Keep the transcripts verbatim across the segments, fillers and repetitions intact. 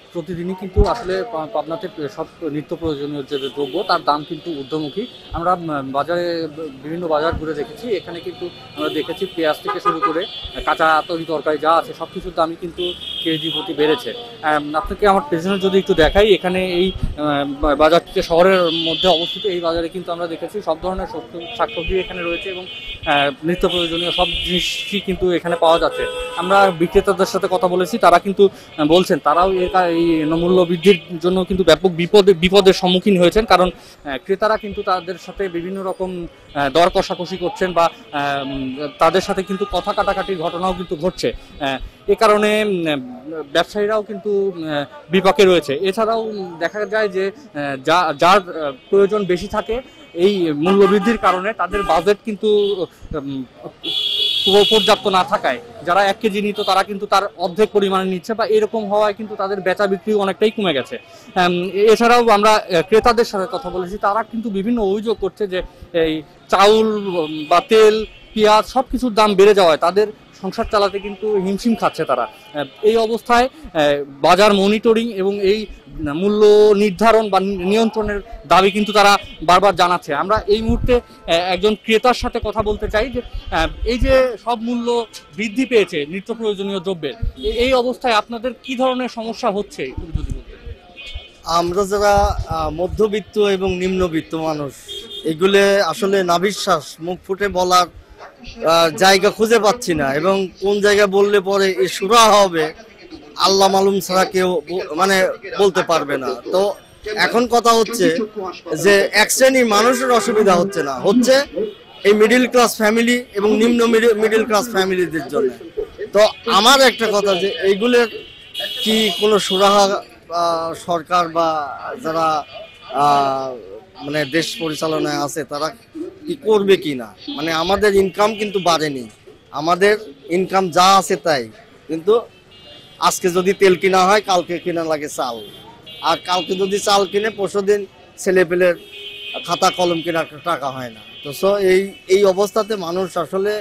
প্রতিদিনই কিন্তু আসলে পাবনাতে সব নিত্য প্রয়োজনীয় যে দ্রব্য তার দাম কিন্তু ঊর্ধ্বমুখী। আমরা বাজারে বিভিন্ন বাজার ঘুরে দেখেছি, এখানে কিন্তু আমরা দেখেছি পেঁয়াজ থেকে শুরু করে কাঁচা তরি তরকারি যা আছে সব কিছুর দামই কিন্তু কেজি প্রতি বেড়েছে। আপনাকে আমার পেছনে যদি একটু দেখাই, এখানে এই বাজারটিতে শহরের মধ্যে অবস্থিত এই বাজারে কিন্তু আমরা দেখেছি সব ধরনের শাকসবজি এখানে রয়েছে এবং নিত্য প্রয়োজনীয় সব জিনিসই কিন্তু এখানে পাওয়া যাচ্ছে। আমরা বিক্রেতাদের সাথে কথা বলেছি, তারা কিন্তু বলছেন তারাও এর এই মূল্য বৃদ্ধির জন্য কিন্তু ব্যাপক বিপদে বিপদের সম্মুখীন হয়েছেন, কারণ ক্রেতারা কিন্তু তাদের সাথে বিভিন্ন রকম দর কষাকষি করছেন বা তাদের সাথে কিন্তু কথা কাটাকাটির ঘটনাও কিন্তু ঘটছে। এ কারণে ব্যবসায়ীরাও কিন্তু বিপাকে রয়েছে। এছাড়াও দেখা যায় যে যা যার প্রয়োজন বেশি থাকে এই মূল্যবৃদ্ধির কারণে তাদের বাজেট কিন্তু পর্যাপ্ত না থাকায় যারা এক কেজি নিত তারা কিন্তু তার অর্ধেক পরিমাণে নিচ্ছে, বা এরকম হওয়ায় কিন্তু তাদের বেচা বিক্রি অনেকটাই কমে গেছে। এছাড়াও আমরা ক্রেতাদের সাথে কথা বলেছি, তারা কিন্তু বিভিন্ন অভিযোগ করছে যে এই চাউল বা তেল পেঁয়াজ সব কিছুর দাম বেড়ে যাওয়ায় তাদের সংসার চালাতে কিন্তু হিমশিম খাচ্ছে তারা। এই অবস্থায় বাজার মনিটরিং এবং এই মূল্য নির্ধারণ বা নিয়ন্ত্রণের দাবি কিন্তু তারা বারবার জানাচ্ছে। আমরা এই মুহূর্তে একজন ক্রেতার সাথে কথা বলতে চাই যে এই যে সব মূল্য বৃদ্ধি পেয়েছে নিত্য প্রয়োজনীয় দ্রব্যের, এই অবস্থায় আপনাদের কি ধরনের সমস্যা হচ্ছে যদি বলতে? আমরা যারা মধ্যবিত্ত এবং নিম্নবিত্ত মানুষ, এগুলো আসলে নাভিশ্বাস মুখ ফুটে বলার জায়গা খুঁজে পাচ্ছি না, এবং কোন জায়গায় বললে পরে এ সুরা হবে আল্লাহ মালুম ছাড়া কেউ মানে বলতে পারবে না। তো এখন কথা হচ্ছে যে এক শ্রেণীর মানুষের অসুবিধা হচ্ছে না, হচ্ছে এই মিডিল ক্লাস ফ্যামিলি এবং নিম্ন মিডিল ক্লাস ফ্যামিলিদের জন্য। তো আমার একটা কথা যে এইগুলোর কি কোনো সুরাহা সরকার বা যারা মানে দেশ পরিচালনায় আছে তারা কি করবে কি না? মানে আমাদের ইনকাম কিন্তু বাড়েনি, আমাদের ইনকাম যা আছে তাই, কিন্তু আজকে যদি তেল কিনা হয় কালকে কিনা লাগে চাল, আর কালকে যদি চাল কিনে পরশু দিন ছেলে পেলের খাতা কলম কেনার টাকা হয় না। তো সো এই এই অবস্থাতে মানুষ আসলে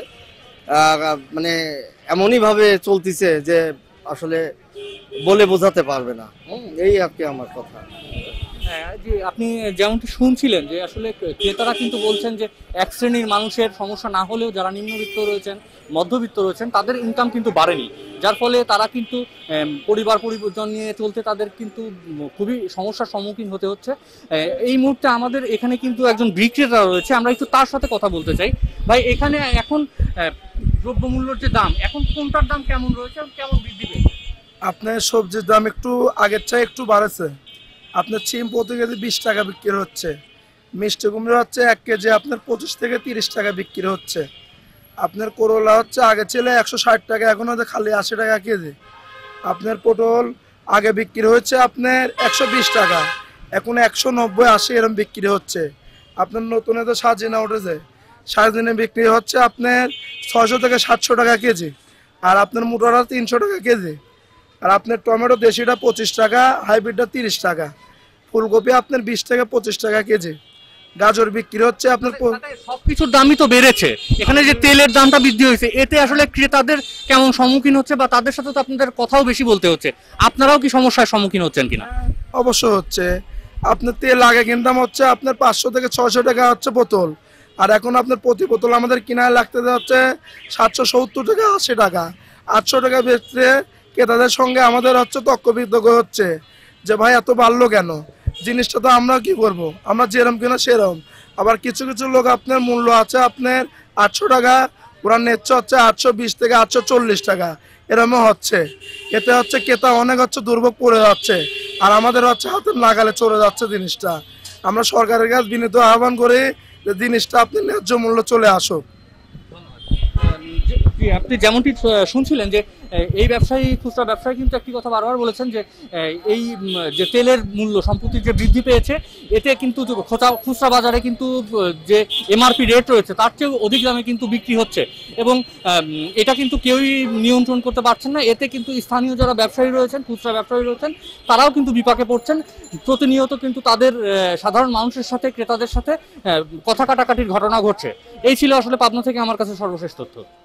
মানে এমনই ভাবে চলতেছে যে আসলে বলে বোঝাতে পারবে না। এই আর কি আমার কথা। হ্যাঁ, যে আপনি যেমনটি শুনছিলেন যে আসলে ক্রেতারা কিন্তু বলছেন যে এক শ্রেণীর মানুষের সমস্যা না হলেও যারা নিম্নবিত্ত রয়েছেন মধ্যবিত্ত রয়েছেন তাদের ইনকাম কিন্তু বাড়েনি, যার ফলে তারা কিন্তু পরিবার পরিজন নিয়ে চলতে তাদের কিন্তু খুবই সমস্যার সম্মুখীন হতে হচ্ছে। এই মুহূর্তে আমাদের এখানে কিন্তু একজন বিক্রেতা রয়েছে, আমরা একটু তার সাথে কথা বলতে চাই। ভাই, এখানে এখন দ্রব্যমূল্যের যে দাম, এখন কোনটার দাম কেমন রয়েছে, কেমন বৃদ্ধি পেয়েছে? আপনার সবজির দাম একটু আগের চেয়ে একটু বাড়েছে। আপনার সিম প্রতি কেজি বিশ টাকা বিক্রি হচ্ছে, মিষ্টি কুমড়ো হচ্ছে এক কেজি আপনার পঁচিশ থেকে তিরিশ টাকা বিক্রি হচ্ছে। আপনার করলা হচ্ছে আগে ছিল একশো ষাট টাকা, এখন হচ্ছে খালি আশি টাকা কেজি। আপনার পটল আগে বিক্রি হচ্ছে আপনার একশো বিশ টাকা, এখন একশো নব্বই আশি এরকম বিক্রি হচ্ছে। আপনার নতুন তো সাজিনা উঠেছে, সাজিনা বিক্রি হচ্ছে আপনার ছয়শো থেকে সাতশো টাকা কেজি, আর আপনার মোটরটা তিনশো টাকা কেজি। আর আপনার টমেটো দেশিটা পঁচিশ টাকা, হাইব্রিডটা তিরিশ টাকা। ফুলকপি আপনার বিশ থেকে পঁচিশ টাকা কেজি। গাজর বিক্রি হচ্ছে আপনার সবকিছুর দামই তো বেড়েছে, এখানে যে তেলের দামটা বৃদ্ধি হয়েছে এতে আসলে ক্রেতাদের কেমন সম্মুখীন হচ্ছে, বা তাদের সাথে তো আপনাদের কথাও বেশি বলতে হচ্ছে, আপনারাও কি সমস্যার সম্মুখীন হচ্ছেন কিনা? অবশ্য হচ্ছে। আপনার তেল আগে কিনতাম হচ্ছে আপনার পাঁচশো থেকে ছয়শো টাকা হচ্ছে বোতল, আর এখন আপনার প্রতি বোতল আমাদের কিনায় লাগতে হচ্ছে সাতশো সত্তর টাকা আশি টাকা। আটশো টাকা বেচতে ক্রেতাদের সঙ্গে আমাদের হচ্ছে তর্ক বিতর্ক হচ্ছে যে ভাই এত বাড়লো কেন, জিনিসটা তো আমরা কি করব, আমরা যেরকম কিনা সেরকম। আবার কিছু কিছু লোক আপনার মূল্য আছে আপনার আটশো টাকা, ওরা নেচ্ছে হচ্ছে আটশো বিশ থেকে আটশো চল্লিশ টাকা এরকম হচ্ছে। এতে হচ্ছে ক্রেতা অনেক হচ্ছে দুর্ভোগ পড়ে যাচ্ছে, আর আমাদের হচ্ছে হাতের নাগালে চলে যাচ্ছে জিনিসটা। আমরা সরকারের কাছে বিনীত আহ্বান করি যে জিনিসটা আপনি ন্যায্য মূল্য চলে আসুক। আপনি যেমনটি শুনছিলেন যে এই ব্যবসায়ী খুচরা ব্যবসায়ী কিন্তু একটি কথা বারবার বলেছেন যে এই যে তেলের মূল্য সম্প্রতি যে বৃদ্ধি পেয়েছে এতে কিন্তু খুচরা বাজারে কিন্তু যে এমআরপি রেট রয়েছে তার চেয়েও অধিক দামে কিন্তু বিক্রি হচ্ছে, এবং এটা কিন্তু কেউই নিয়ন্ত্রণ করতে পারছেন না। এতে কিন্তু স্থানীয় যারা ব্যবসায়ী রয়েছেন, খুচরা ব্যবসায়ী রয়েছেন, তারাও কিন্তু বিপাকে পড়ছেন। প্রতিনিয়ত কিন্তু তাদের সাধারণ মানুষের সাথে ক্রেতাদের সাথে কথা কাটাকাটির ঘটনা ঘটছে। এই ছিল আসলে পাবনা থেকে আমার কাছে সর্বশেষ তথ্য।